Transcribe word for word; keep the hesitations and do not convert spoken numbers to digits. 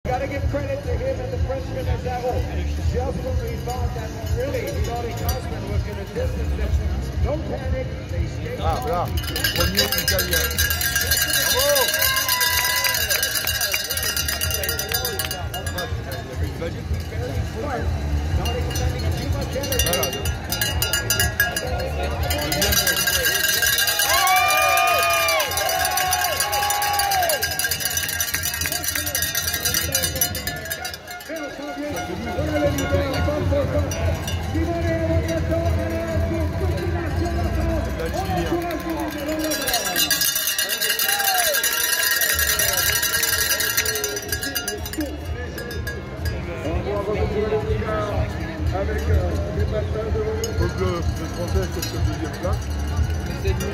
Got to give credit to him and the Frenchman as well. Just when we thought that really Scotty Kaufman was going to distance them. Don't panic. They stay Ah, voilà. Premier italien. Bravo! Very smart. Not expending too much energy. Voilà. Avec des passages de Donc le, le français c'est le deuxième place. C'est du